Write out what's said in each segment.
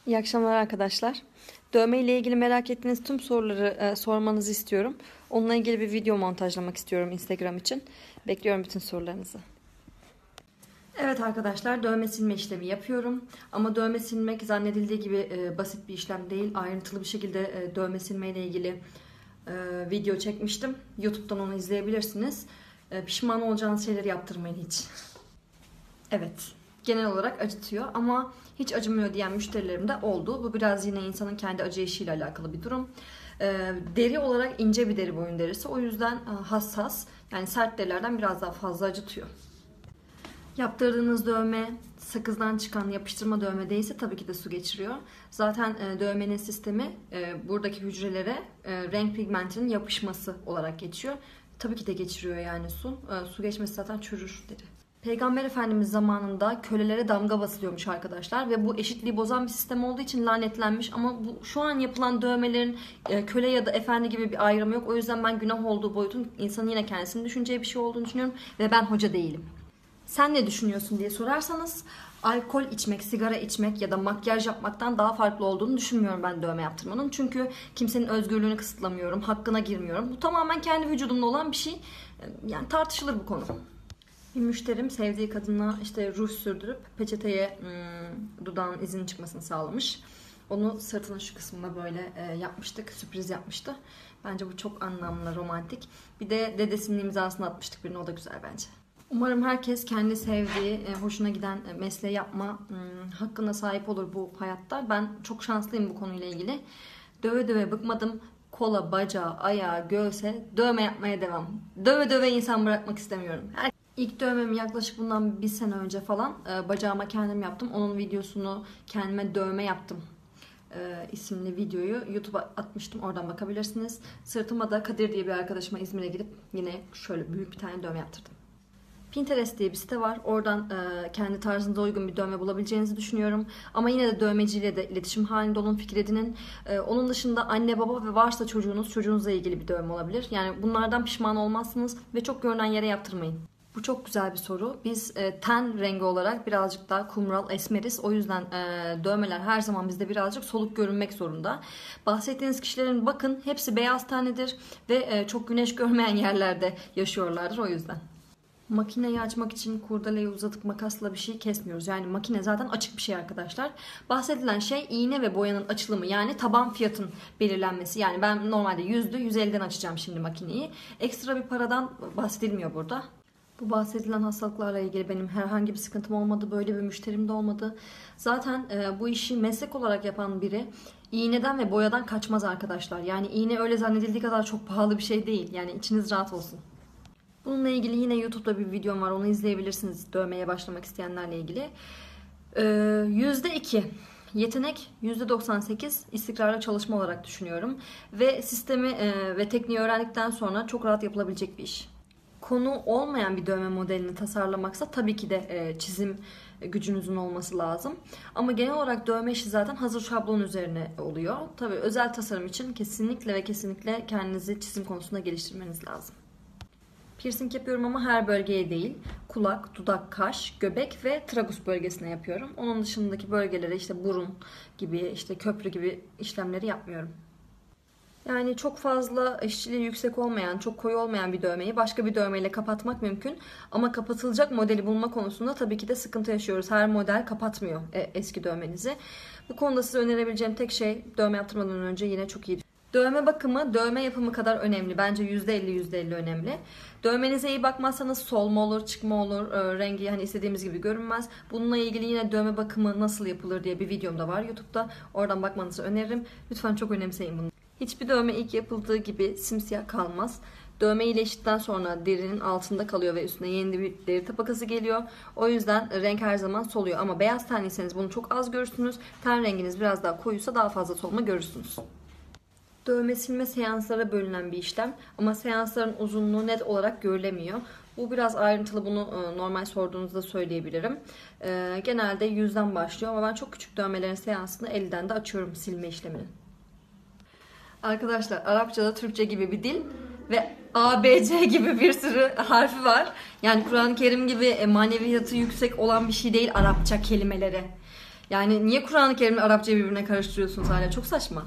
İyi akşamlar arkadaşlar. Dövme ile ilgili merak ettiğiniz tüm soruları sormanızı istiyorum. Onunla ilgili bir video montajlamak istiyorum Instagram için. Bekliyorum bütün sorularınızı. Evet arkadaşlar, dövme silme işlemi yapıyorum. Ama dövme silmek zannedildiği gibi basit bir işlem değil. Ayrıntılı bir şekilde dövme silme ile ilgili video çekmiştim. YouTube'dan onu izleyebilirsiniz. Pişman olacağınız şeyleri yaptırmayın hiç. Evet. Genel olarak acıtıyor ama hiç acımıyor diyen müşterilerim de oldu. Bu biraz yine insanın kendi acı eşiğiyle alakalı bir durum. Deri olarak ince bir deri, boyun derisi. O yüzden hassas. Yani sert derilerden biraz daha fazla acıtıyor. Yaptırdığınız dövme sakızdan çıkan yapıştırma dövme değilse tabii ki de su geçiriyor. Zaten dövmenin sistemi buradaki hücrelere renk pigmentinin yapışması olarak geçiyor. Tabii ki de geçiriyor yani su. Su geçmesi zaten çürür deri. Peygamber Efendimiz zamanında kölelere damga basılıyormuş arkadaşlar ve bu eşitliği bozan bir sistem olduğu için lanetlenmiş, ama bu şu an yapılan dövmelerin köle ya da efendi gibi bir ayrımı yok. O yüzden ben günah olduğu boyutun insanın yine kendisini düşüneceği bir şey olduğunu düşünüyorum ve ben hoca değilim. Sen ne düşünüyorsun diye sorarsanız, alkol içmek, sigara içmek ya da makyaj yapmaktan daha farklı olduğunu düşünmüyorum ben dövme yaptırmanın. Çünkü kimsenin özgürlüğünü kısıtlamıyorum, hakkına girmiyorum. Bu tamamen kendi vücudumda olan bir şey. Yani tartışılır bu konu. Bir müşterim sevdiği kadına işte ruj sürdürüp peçeteye dudağın izinin çıkmasını sağlamış. Onu sırtının şu kısmına böyle yapmıştık, sürpriz yapmıştı. Bence bu çok anlamlı, romantik. Bir de dedesinin imzasını atmıştık birine, o da güzel bence. Umarım herkes kendi sevdiği, hoşuna giden mesleği yapma hakkına sahip olur bu hayatta. Ben çok şanslıyım bu konuyla ilgili. Döve döve bıkmadım. Kola, bacağı, ayağı, göğse dövme yapmaya devam. Döve döve insan bırakmak istemiyorum. İlk dövmemi yaklaşık bundan bir sene önce falan bacağıma kendim yaptım. Onun videosunu, kendime dövme yaptım isimli videoyu YouTube'a atmıştım. Oradan bakabilirsiniz. Sırtıma da Kadir diye bir arkadaşıma İzmir'e gidip yine şöyle büyük bir tane dövme yaptırdım. Pinterest diye bir site var. Oradan kendi tarzınıza uygun bir dövme bulabileceğinizi düşünüyorum. Ama yine de dövmeciyle de iletişim halinde olun, fikir edinin. Onun dışında anne baba ve varsa çocuğunuz, çocuğunuzla ilgili bir dövme olabilir. Yani bunlardan pişman olmazsınız ve çok görünen yere yaptırmayın. Bu çok güzel bir soru. Biz ten rengi olarak birazcık daha kumral, esmeriz. O yüzden dövmeler her zaman bizde birazcık soluk görünmek zorunda. Bahsettiğiniz kişilerin bakın hepsi beyaz tenlidir ve çok güneş görmeyen yerlerde yaşıyorlardır o yüzden. Makineyi açmak için kurdeleyi uzatıp makasla bir şey kesmiyoruz. Yani makine zaten açık bir şey arkadaşlar. Bahsedilen şey iğne ve boyanın açılımı, yani taban fiyatın belirlenmesi. Yani ben normalde 100'dü 150'den açacağım şimdi makineyi. Ekstra bir paradan bahsedilmiyor burada. Bu bahsedilen hastalıklarla ilgili benim herhangi bir sıkıntım olmadı. Böyle bir müşterim de olmadı. Zaten bu işi meslek olarak yapan biri iğneden ve boyadan kaçmaz arkadaşlar. Yani iğne öyle zannedildiği kadar çok pahalı bir şey değil. Yani içiniz rahat olsun. Bununla ilgili yine YouTube'da bir videom var. Onu izleyebilirsiniz dövmeye başlamak isteyenlerle ilgili. %2 yetenek, %98 istikrarlı çalışma olarak düşünüyorum. Ve sistemi ve tekniği öğrendikten sonra çok rahat yapılabilecek bir iş. Konu olmayan bir dövme modelini tasarlamaksa tabii ki de çizim gücünüzün olması lazım. Ama genel olarak dövme işi zaten hazır şablon üzerine oluyor. Tabii özel tasarım için kesinlikle ve kesinlikle kendinizi çizim konusunda geliştirmeniz lazım. Piercing yapıyorum ama her bölgeye değil. Kulak, dudak, kaş, göbek ve tragus bölgesine yapıyorum. Onun dışındaki bölgelere işte burun gibi, işte köprü gibi işlemleri yapmıyorum. Yani çok fazla işçiliği yüksek olmayan, çok koyu olmayan bir dövmeyi başka bir dövmeyle kapatmak mümkün. Ama kapatılacak modeli bulma konusunda tabii ki de sıkıntı yaşıyoruz. Her model kapatmıyor eski dövmenizi. Bu konuda size önerebileceğim tek şey, dövme yaptırmadan önce yine çok iyi. Dövme bakımı, dövme yapımı kadar önemli. Bence %50 önemli. Dövmenize iyi bakmazsanız solma olur, çıkma olur, rengi hani istediğimiz gibi görünmez. Bununla ilgili yine dövme bakımı nasıl yapılır diye bir videom da var YouTube'da. Oradan bakmanızı öneririm. Lütfen çok önemseyin bunu. Hiçbir dövme ilk yapıldığı gibi simsiyah kalmaz. Dövme iyileştikten sonra derinin altında kalıyor ve üstüne yeni bir deri tabakası geliyor. O yüzden renk her zaman soluyor. Ama beyaz tenliyseniz bunu çok az görürsünüz. Ten renginiz biraz daha koyuysa daha fazla solma görürsünüz. Dövme silme seanslara bölünen bir işlem ama seansların uzunluğu net olarak görülemiyor. Bu biraz ayrıntılı, bunu normal sorduğunuzda söyleyebilirim. Genelde 100'den başlıyor ama ben çok küçük dövmelerin seansını 50'den de açıyorum silme işlemini. Arkadaşlar, Arapçada Türkçe gibi bir dil ve ABC gibi bir sürü harfi var. Yani Kur'an-ı Kerim gibi maneviyatı yüksek olan bir şey değil Arapça kelimeleri. Yani niye Kur'an-ı Kerim'le Arapçayı birbirine karıştırıyorsunuz hala? Çok saçma.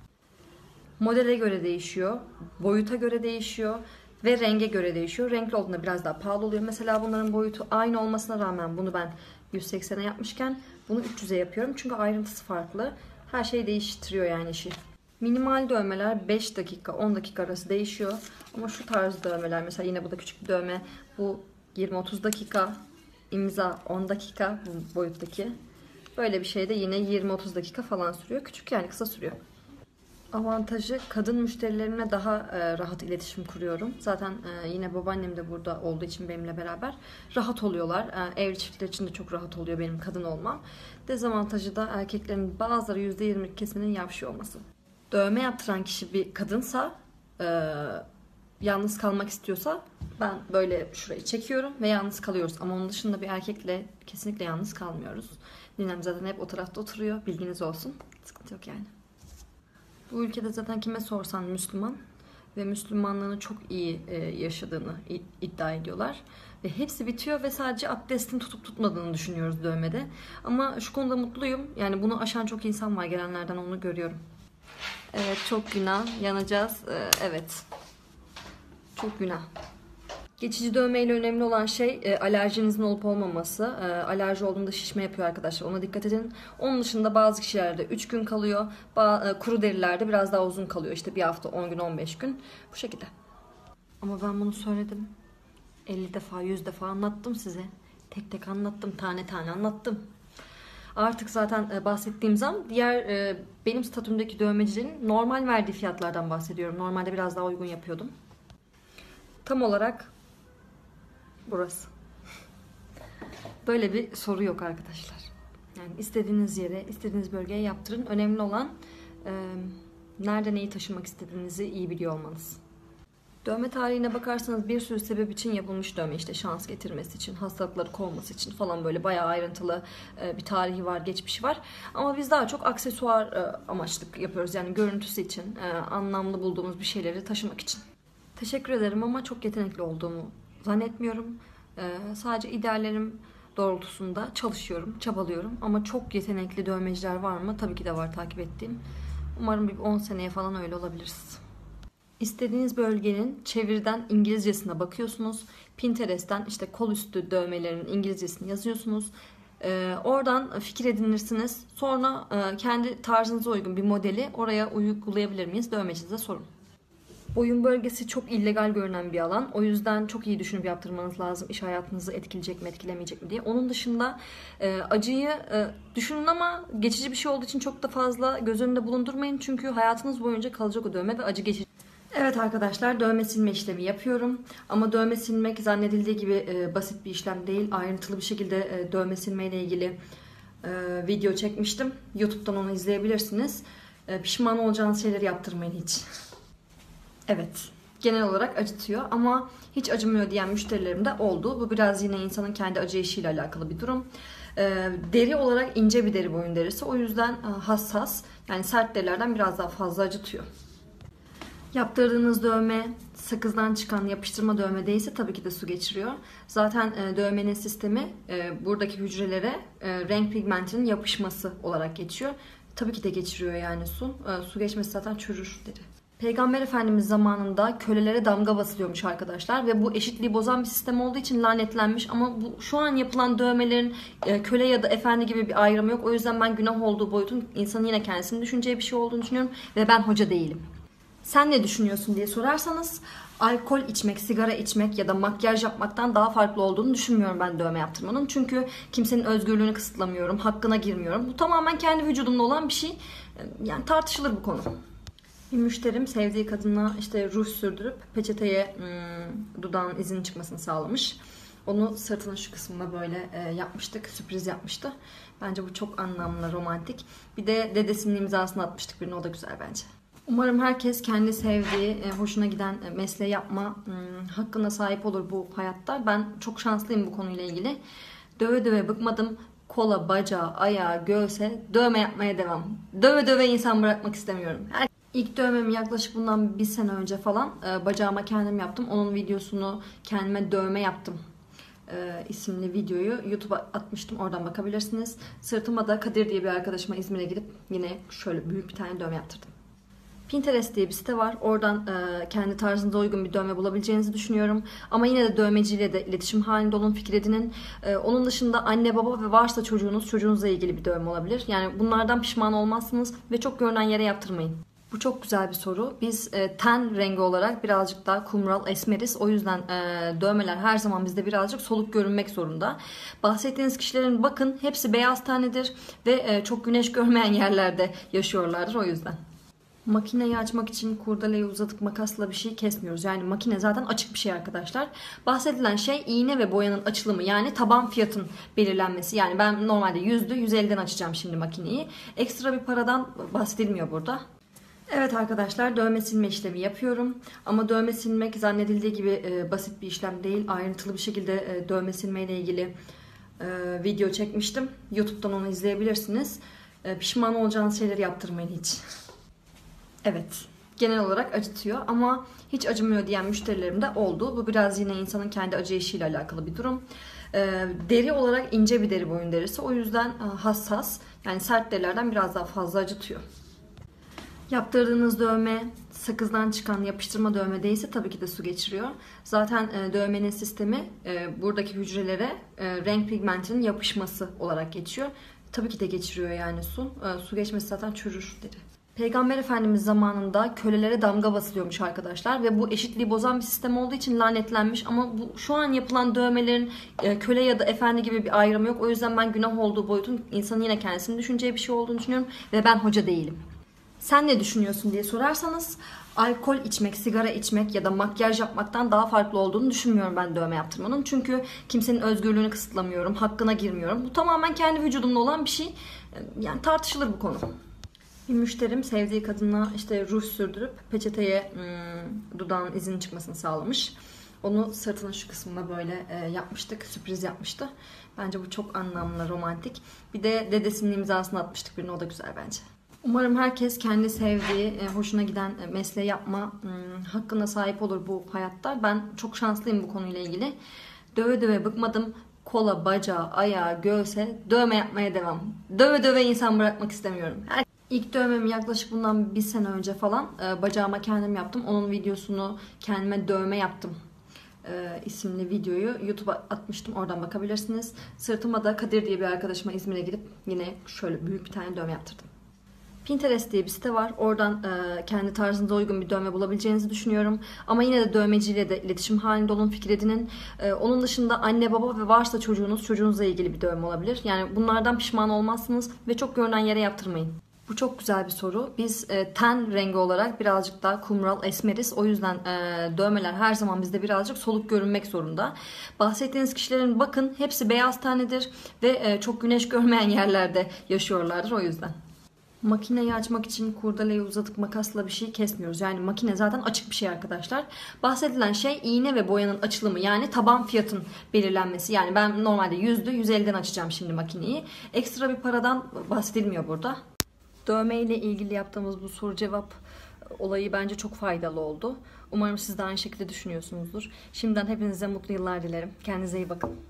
Modele göre değişiyor, boyuta göre değişiyor ve renge göre değişiyor. Renkli olduğunda biraz daha pahalı oluyor. Mesela bunların boyutu aynı olmasına rağmen bunu ben 180'e yapmışken bunu 300'e yapıyorum. Çünkü ayrıntısı farklı. Her şey değiştiriyor yani işi. Minimal dövmeler 5 dakika 10 dakika arası değişiyor. Ama şu tarz dövmeler, mesela yine bu da küçük bir dövme, bu 20-30 dakika, imza 10 dakika bu boyuttaki. Böyle bir şey de yine 20-30 dakika falan sürüyor. Küçük yani, kısa sürüyor. Avantajı, kadın müşterilerimle daha rahat iletişim kuruyorum. Zaten yine babaannem de burada olduğu için benimle beraber rahat oluyorlar. Evli çiftler için de çok rahat oluyor benim kadın olmam. Dezavantajı da erkeklerin bazıları %20 kesiminin yavşıyor olması. Dövme yaptıran kişi bir kadınsa, yalnız kalmak istiyorsa ben böyle şurayı çekiyorum ve yalnız kalıyoruz. Ama onun dışında bir erkekle kesinlikle yalnız kalmıyoruz. Ninem zaten hep o tarafta oturuyor. Bilginiz olsun. Sıkıntı yok yani. Bu ülkede zaten kime sorsan Müslüman ve Müslümanlığını çok iyi yaşadığını iddia ediyorlar. Ve hepsi bitiyor ve sadece abdestini tutup tutmadığını düşünüyoruz dövmede. Ama şu konuda mutluyum. Yani bunu aşan çok insan var. Gelenlerden onu görüyorum. Evet, çok günah. Yanacağız. Evet. Çok günah. Geçici dövmeyle önemli olan şey alerjinizin olup olmaması. Alerji olduğunda şişme yapıyor arkadaşlar. Ona dikkat edin. Onun dışında bazı kişilerde 3 gün kalıyor. Kuru derilerde biraz daha uzun kalıyor. İşte bir hafta, 10 gün, 15 gün. Bu şekilde. Ama ben bunu söyledim. 50 defa, 100 defa anlattım size. Tek tek anlattım, tane tane anlattım. Artık zaten bahsettiğim zam diğer benim statümdeki dövmecilerin normal verdiği fiyatlardan bahsediyorum. Normalde biraz daha uygun yapıyordum. Tam olarak burası. Böyle bir soru yok arkadaşlar. Yani istediğiniz yere, istediğiniz bölgeye yaptırın. Önemli olan nerede neyi taşımak istediğinizi iyi biliyor olmanız. Dövme tarihine bakarsanız bir sürü sebep için yapılmış dövme. İşte şans getirmesi için, hastalıkları kovması için falan, böyle bayağı ayrıntılı bir tarihi var, geçmişi var. Ama biz daha çok aksesuar amaçlı yapıyoruz. Yani görüntüsü için, anlamlı bulduğumuz bir şeyleri taşımak için. Teşekkür ederim ama çok yetenekli olduğumu zannetmiyorum. Sadece ideallerim doğrultusunda çalışıyorum, çabalıyorum. Ama çok yetenekli dövmeciler var mı? Tabii ki de var, takip ettiğim. Umarım bir 10 seneye falan öyle olabiliriz. İstediğiniz bölgenin çeviriden İngilizcesine bakıyorsunuz. Pinterest'ten işte kol üstü dövmelerin İngilizcesini yazıyorsunuz. Oradan fikir edinirsiniz. Sonra kendi tarzınıza uygun bir modeli oraya uygulayabilir miyiz? Dövmecinize sorun. Boyun bölgesi çok illegal görünen bir alan. O yüzden çok iyi düşünüp yaptırmanız lazım. İş hayatınızı etkileyecek mi, etkilemeyecek mi diye. Onun dışında acıyı düşünün ama geçici bir şey olduğu için çok da fazla göz önünde bulundurmayın. Çünkü hayatınız boyunca kalacak o dövme ve acı geçici. Evet arkadaşlar, dövme silme işlemi yapıyorum. Ama dövme silmek zannedildiği gibi basit bir işlem değil. Ayrıntılı bir şekilde dövme silme ile ilgili video çekmiştim. YouTube'dan onu izleyebilirsiniz. Pişman olacağınız şeyleri yaptırmayın hiç. Evet, genel olarak acıtıyor ama hiç acımıyor diyen müşterilerim de oldu. Bu biraz yine insanın kendi acı eşiğiyle alakalı bir durum. Deri olarak ince bir deri, boyun derisi. O yüzden hassas. Yani sert derilerden biraz daha fazla acıtıyor. Yaptırdığınız dövme sakızdan çıkan yapıştırma dövme değilse tabii ki de su geçiriyor. Zaten dövmenin sistemi buradaki hücrelere renk pigmentinin yapışması olarak geçiyor. Tabii ki de geçiriyor yani su. Su geçmesi zaten çürür deri. Peygamber Efendimiz zamanında kölelere damga basılıyormuş arkadaşlar ve bu eşitliği bozan bir sistem olduğu için lanetlenmiş. Ama bu şu an yapılan dövmelerin köle ya da efendi gibi bir ayrımı yok. O yüzden ben günah olduğu boyutun insanın yine kendisini düşüneceği bir şey olduğunu düşünüyorum ve ben hoca değilim. Sen ne düşünüyorsun diye sorarsanız, alkol içmek, sigara içmek ya da makyaj yapmaktan daha farklı olduğunu düşünmüyorum ben dövme yaptırmanın. Çünkü kimsenin özgürlüğünü kısıtlamıyorum, hakkına girmiyorum. Bu tamamen kendi vücudumda olan bir şey. Yani tartışılır bu konu. Bir müşterim sevdiği kadına işte ruj sürdürüp peçeteye dudağın izinin çıkmasını sağlamış. Onu sırtının şu kısmına böyle yapmıştık, sürpriz yapmıştı. Bence bu çok anlamlı, romantik. Bir de dedesinin imzasını atmıştık birine, o da güzel bence. Umarım herkes kendi sevdiği, hoşuna giden mesleği yapma hakkına sahip olur bu hayatta. Ben çok şanslıyım bu konuyla ilgili. Döve döve bıkmadım. Kola, bacağı, ayağı, göğse dövme yapmaya devam. Döve döve insan bırakmak istemiyorum. İlk dövmemi yaklaşık bundan bir sene önce falan bacağıma kendim yaptım. Onun videosunu, kendime dövme yaptım isimli videoyu YouTube'a atmıştım. Oradan bakabilirsiniz. Sırtıma da Kadir diye bir arkadaşıma İzmir'e gidip yine şöyle büyük bir tane dövme yaptırdım. Pinterest diye bir site var. Oradan kendi tarzınıza uygun bir dövme bulabileceğinizi düşünüyorum. Ama yine de dövmeciyle de iletişim halinde olun, fikir edinin. Onun dışında anne baba ve varsa çocuğunuzla ilgili bir dövme olabilir. Yani bunlardan pişman olmazsınız ve çok görünen yere yaptırmayın. Bu çok güzel bir soru. Biz ten rengi olarak birazcık daha kumral, esmeriz. O yüzden dövmeler her zaman bizde birazcık soluk görünmek zorunda. Bahsettiğiniz kişilerin bakın hepsi beyaz tenlidir ve çok güneş görmeyen yerlerde yaşıyorlardır o yüzden. Makineyi açmak için kurdeleyi uzatıp makasla bir şey kesmiyoruz. Yani makine zaten açık bir şey arkadaşlar. Bahsedilen şey iğne ve boyanın açılımı, yani taban fiyatın belirlenmesi. Yani ben normalde 100'dü 150'den açacağım şimdi makineyi. Ekstra bir paradan bahsedilmiyor burada. Evet arkadaşlar, dövme silme işlemi yapıyorum. Ama dövme silmek zannedildiği gibi basit bir işlem değil. Ayrıntılı bir şekilde dövme silme ile ilgili video çekmiştim. YouTube'dan onu izleyebilirsiniz. Pişman olacağınız şeyleri yaptırmayın hiç. Evet, genel olarak acıtıyor ama hiç acımıyor diyen müşterilerim de oldu. Bu biraz yine insanın kendi acıyışıyla alakalı bir durum. Deri olarak ince bir deri, boyun derisi. O yüzden hassas, yani sert derilerden biraz daha fazla acıtıyor. Yaptırdığınız dövme sakızdan çıkan yapıştırma dövme değilse tabii ki de su geçiriyor. Zaten dövmenin sistemi buradaki hücrelere renk pigmentinin yapışması olarak geçiyor. Tabii ki de geçiriyor yani su. Su geçmesi zaten çürür deri. Peygamber Efendimiz zamanında kölelere damga basılıyormuş arkadaşlar ve bu eşitliği bozan bir sistem olduğu için lanetlenmiş, ama bu şu an yapılan dövmelerin köle ya da efendi gibi bir ayrımı yok. O yüzden ben günah olduğu boyutun insanın yine kendisini düşüneceği bir şey olduğunu düşünüyorum ve ben hoca değilim. Sen ne düşünüyorsun diye sorarsanız, alkol içmek, sigara içmek ya da makyaj yapmaktan daha farklı olduğunu düşünmüyorum ben dövme yaptırmanın. Çünkü kimsenin özgürlüğünü kısıtlamıyorum, hakkına girmiyorum. Bu tamamen kendi vücudumda olan bir şey. Yani tartışılır bu konu. Bir müşterim sevdiği kadına işte ruj sürdürüp peçeteye dudağın izinin çıkmasını sağlamış. Onu sırtının şu kısmına böyle yapmıştık, sürpriz yapmıştı. Bence bu çok anlamlı, romantik. Bir de dedesinin imzasını atmıştık birine, o da güzel bence. Umarım herkes kendi sevdiği, hoşuna giden mesleği yapma hakkına sahip olur bu hayatta. Ben çok şanslıyım bu konuyla ilgili. Döve döve bıkmadım. Kola, bacağı, ayağı, göğse dövme yapmaya devam. Döve döve insan bırakmak istemiyorum. İlk dövmemi yaklaşık bundan bir sene önce falan bacağıma kendim yaptım. Onun videosunu, kendime dövme yaptım isimli videoyu YouTube'a atmıştım. Oradan bakabilirsiniz. Sırtıma da Kadir diye bir arkadaşıma İzmir'e gidip yine şöyle büyük bir tane dövme yaptırdım. Pinterest diye bir site var. Oradan kendi tarzınıza uygun bir dövme bulabileceğinizi düşünüyorum. Ama yine de dövmeciyle de iletişim halinde olun, fikir edinin. Onun dışında anne baba ve varsa çocuğunuzla ilgili bir dövme olabilir. Yani bunlardan pişman olmazsınız ve çok görünen yere yaptırmayın. Bu çok güzel bir soru. Biz ten rengi olarak birazcık daha kumral, esmeriz. O yüzden dövmeler her zaman bizde birazcık soluk görünmek zorunda. Bahsettiğiniz kişilerin bakın hepsi beyaz tenlidir ve çok güneş görmeyen yerlerde yaşıyorlardır o yüzden. Makineyi açmak için kurdeleyi uzatıp makasla bir şey kesmiyoruz. Yani makine zaten açık bir şey arkadaşlar. Bahsedilen şey iğne ve boyanın açılımı, yani taban fiyatın belirlenmesi. Yani ben normalde 100'dü 150'den açacağım şimdi makineyi. Ekstra bir paradan bahsedilmiyor burada. Dövme ile ilgili yaptığımız bu soru cevap olayı bence çok faydalı oldu. Umarım siz de aynı şekilde düşünüyorsunuzdur. Şimdiden hepinize mutlu yıllar dilerim. Kendinize iyi bakın.